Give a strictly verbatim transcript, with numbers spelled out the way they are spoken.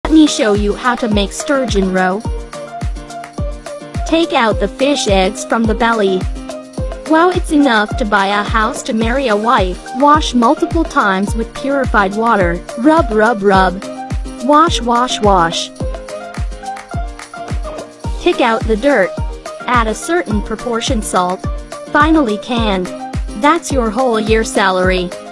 Let me show you how to make sturgeon roe. Take out the fish eggs from the belly. Wow, it's enough to buy a house to marry a wife. Wash multiple times with purified water. Rub, rub, rub. Wash, wash, wash. Kick out the dirt. Add a certain proportion salt. Finally canned. That's your whole year salary.